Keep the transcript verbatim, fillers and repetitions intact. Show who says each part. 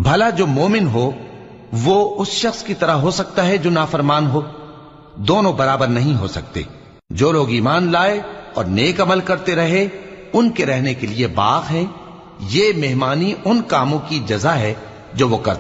Speaker 1: भला जो मोमिन हो वो उस शख्स की तरह हो सकता है जो नाफरमान हो? दोनों बराबर नहीं हो सकते। जो लोग ईमान लाए और नेक अमल करते रहे उनके रहने के लिए बाग हैं। ये मेहमानी उन कामों की जजा है जो वो करते